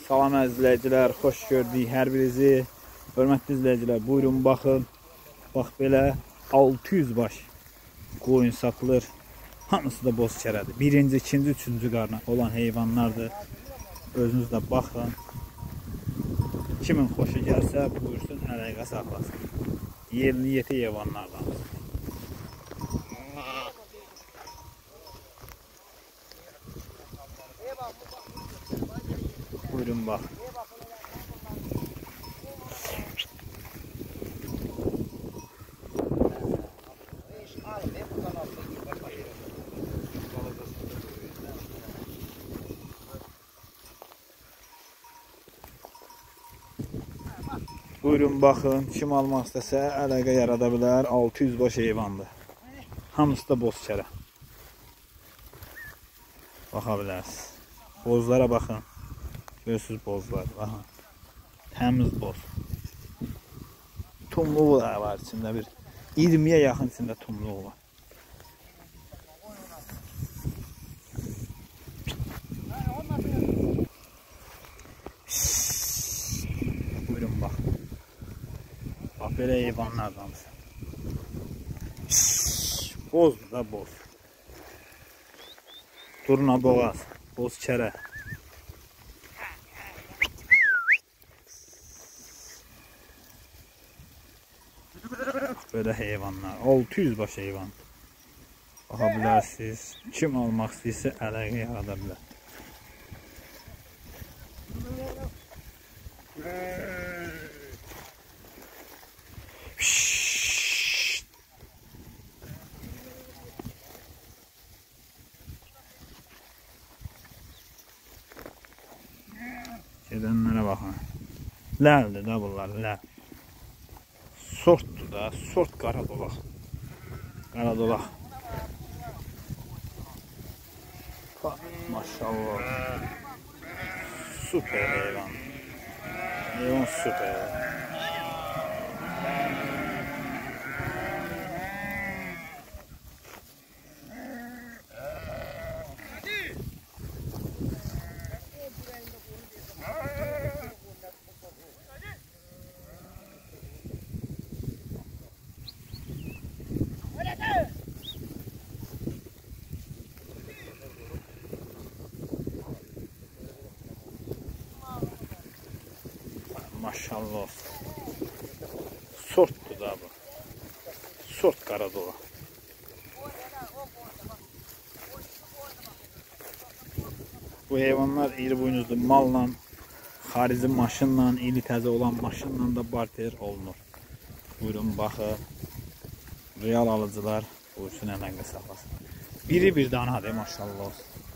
Salam izləyicilər, xoş gördük hər birinizi. Hörmətli izləyicilər, buyurun baxın. Bax belə 600 baş qoyun satılır. Hamısı da boz kərədir. Birinci, ikinci, üçüncü qarna olan heyvanlardır. Özünüz də baxın. Kimin xoşu gəlsə buyursun, əlaqə saxlasın. Yerli yeti heyvanlardan. Buyurun bax. Buyurun baxın, kim almaq istəsə əlaqə yarada bilər. 600 baş heyvandır. Hamısı da boz kərə. Baxa bilərsiniz. Bozlara baxın. Görürsünüz bozlar. Baxın. Təmiz boz. Tumluğu da var içində bir. 20'ye yaxın içində tumluğu var. Buyurun bax. Bax belə heyvanlardandır. Bozdur da boz. Turna boğaz. Boz kərə. Böyle heyvanlar. 600 baş heyvan. Baxa bilərsiniz. Kim almaq istəyirsə əlaqə yarada bilər. Gedənlərə baxın. Ləldir də bunlar, ləl. Sortdur da, sort qaradolaq. Qaradolaq. Maşallah. Süper heyvan. Heyvan süper. Maşallah. Sortdur da bu. Sort qaradola. Bu heyvanlar iri buynuzlu malla, xarici maşınla, ili təzə olan maşınla da barter olunur. Buyurun baxın. Real alıcılar buyursun əlaqə saxlasın. Biri bir danadır maşallah.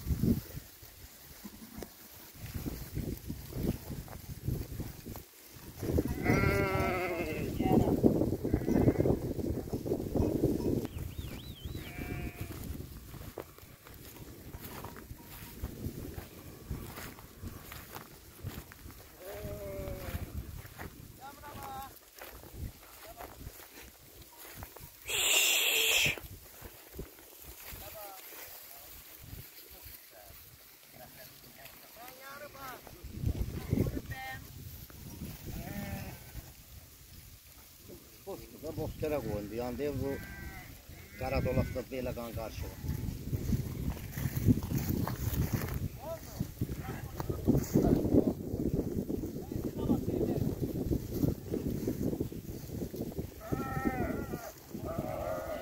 Boz kərə qoyundu. Yani bu qaradolaqda belə qan qarşı var.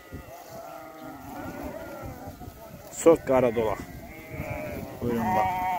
Sort qaradolaq. Buyurun bax.